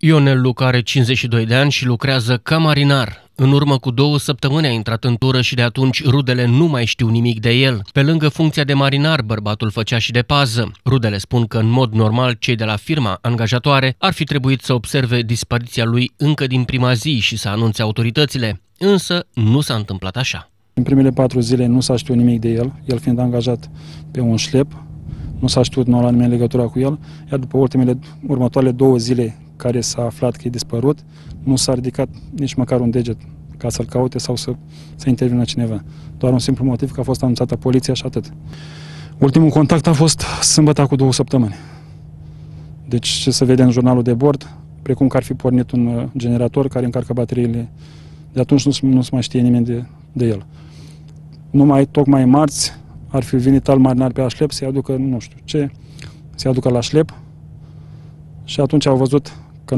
Ionel Luca are 52 de ani și lucrează ca marinar. În urmă cu 2 săptămâni a intrat în tură și de atunci rudele nu mai știu nimic de el. Pe lângă funcția de marinar, bărbatul făcea și de pază. Rudele spun că în mod normal cei de la firma angajatoare ar fi trebuit să observe dispariția lui încă din prima zi și să anunțe autoritățile. Însă nu s-a întâmplat așa. În primele 4 zile nu s-a știut nimic de el fiind angajat pe un șlep, nu s-a știut, nu a luat nimeni legătura cu el, iar după următoarele 2 zile care s-a aflat că e dispărut, nu s-a ridicat nici măcar un deget ca să-l caute sau să intervină cineva. Doar un simplu motiv că a fost anunțată poliția și atât. Ultimul contact a fost sâmbătă cu 2 săptămâni. Deci ce se vede în jurnalul de bord, precum că ar fi pornit un generator care încarcă bateriile. De atunci nu se mai știe nimeni de el. Tocmai marți ar fi venit alt marinar pe la șlep să-i aducă, nu știu ce, să-i aducă la șlep și atunci au văzut că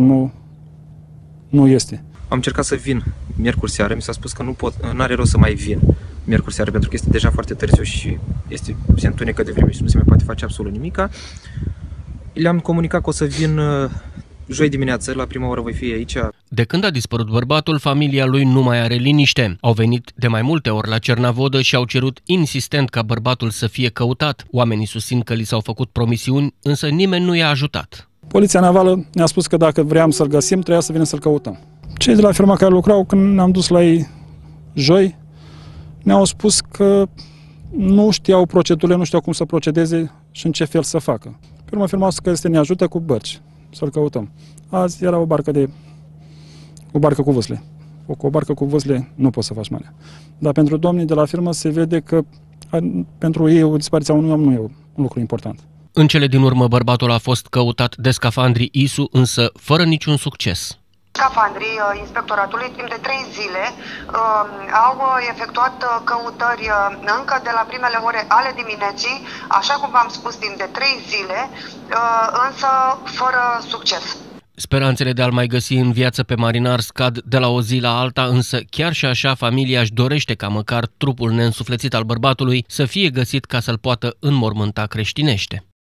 nu este. Am încercat să vin miercuri seară, mi s-a spus că nu are rost să mai vin miercuri seară pentru că este deja foarte târziu și se întunecă de vreme și nu se mai poate face absolut nimica. Le-am comunicat că o să vin joi dimineață, la prima oră voi fi aici. De când a dispărut bărbatul, familia lui nu mai are liniște. Au venit de mai multe ori la Cernavodă și au cerut insistent ca bărbatul să fie căutat. Oamenii susțin că li s-au făcut promisiuni, însă nimeni nu i-a ajutat. Poliția navală ne-a spus că dacă vreau să-l găsim, trebuia să venim să-l căutăm. Cei de la firma care lucrau, când ne-am dus la ei joi, ne-au spus că nu știau procedurile, nu știau cum să procedeze și în ce fel să facă. Pe urmă, firma a spus că este ne ajută cu bărci să-l căutăm. Azi era o barcă cu vâsle. Cu o barcă cu vâsle nu poți să faci mare. Dar pentru domnii de la firmă se vede că pentru ei o dispariția unui om nu e un lucru important. În cele din urmă, bărbatul a fost căutat de scafandrii ISU, însă fără niciun succes. Scafandrii inspectoratului timp de 3 zile au efectuat căutări încă de la primele ore ale dimineții, așa cum v-am spus, timp de 3 zile, însă fără succes. Speranțele de a-l mai găsi în viață pe marinar scad de la o zi la alta, însă chiar și așa familia își dorește ca măcar trupul neînsuflețit al bărbatului să fie găsit ca să-l poată înmormânta creștinește.